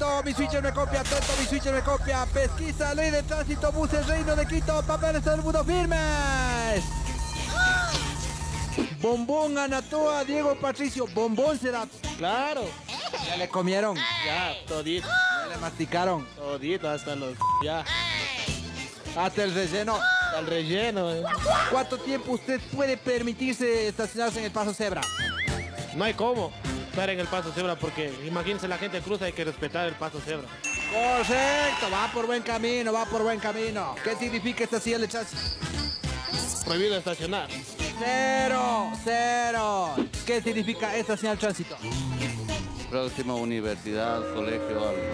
Atento, mi switcher me copia, atento, mi switcher me copia. Pesquisa, ley de tránsito, buses, Reino de Quito, papeles del mundo firmes. Bombón, Anatoa, Diego Patricio, bombón será. Claro, Ya le comieron, ya, todito, ya le masticaron, todito, hasta los, ya, hasta el relleno. al relleno. ¿Cuánto tiempo usted puede permitirse estacionarse en el paso cebra? No hay cómo estar en el paso cebra porque imagínense la gente cruza, hay que respetar el paso cebra. Correcto, va por buen camino, va por buen camino. ¿Qué significa esta silla de chasis? Prohibido estacionar. Cero, cero. ¿Qué significa esta señal de tránsito? Próxima universidad, colegio, algo.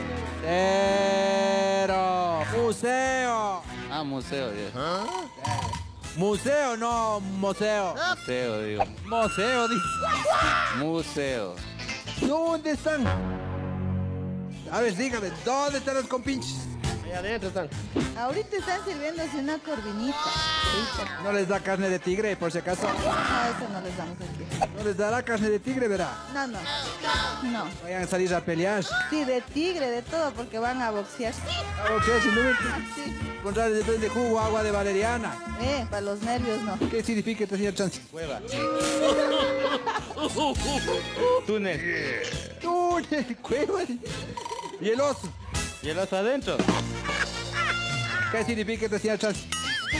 Cero. Museo. Ah, museo, ya. Museo, no museo. Museo, digo. Museo, dice. Museo. ¿Dónde están? A ver, dígame, ¿dónde están los compinches? Ahí adentro están. Ahorita están sirviéndose una corvinita. Rica. No les da carne de tigre, por si acaso. No, eso no les damos aquí. No les dará carne de tigre, verá. No, no. No. Vayan a salir a pelear. Sí, de tigre, de todo, porque van a boxear. Ok, si no me Sí. encontrar de jugo, agua de valeriana. Para los nervios no. ¿Qué significa esta señal de tránsito? Cueva. Túnel. Túnel, cueva. ¿Y el oso? Y el oso adentro. ¿Qué significa esta señal de tránsito?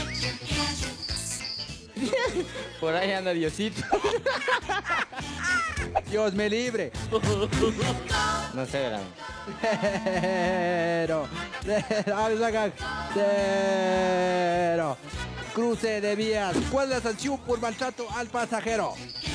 Por ahí anda Diosito. Dios me libre. No sé, verán. Cero. Cero. A ver, saca. Cero. Cruce de vías. ¿Cuál es la sanción por maltrato al pasajero?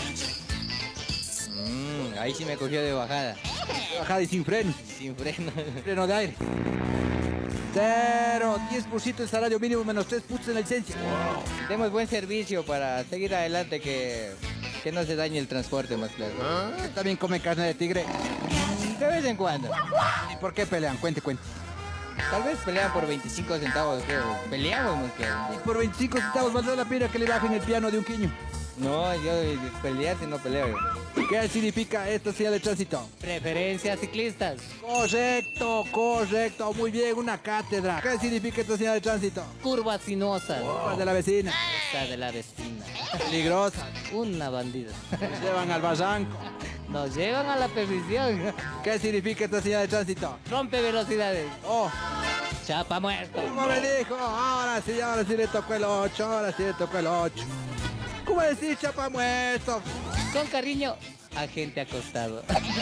Ahí sí me cogió de bajada. Bajada y sin freno. Sin freno. Freno de aire. Cero. 10% el salario mínimo menos 3 puntos en la licencia. Demos buen servicio para seguir adelante, que no se dañe el transporte, más claro. Usted también come carne de tigre. De vez en cuando. ¿Y por qué pelean? Cuente, cuente. Tal vez pelean por 25 centavos, creo. Peleamos, más claro. Y por 25 centavos valdrá la pena que le bajen el piano de un quiño. No, yo pelear si no peleo. ¿Qué significa esta señal de tránsito? Preferencias ciclistas. Correcto, correcto. Muy bien, una cátedra. ¿Qué significa esta señal de tránsito? Curvas sinuosas. ¿Cuál de la vecina? Esta de la vecina. Peligrosa. Una bandida. Nos llevan al barranco. Nos llevan a la perdición. ¿Qué significa esta señal de tránsito? Rompe velocidades. Oh, Chapa muerto. ¿cómo me dijo? Ahora sí le tocó el 8, ahora sí le tocó el 8. ¿Cómo decir chapa muerto? Con cariño, agente acostado.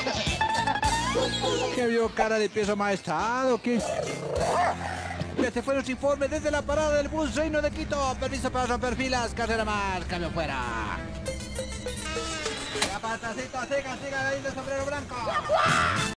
¿Qué vio cara de pieza maestrado? ¿Qué? Este fue nuestro informe desde la parada del bus Reino de Quito. Permiso para romper filas, carrera más, cambio fuera. Ya, patacito, siga, ahí de sombrero blanco.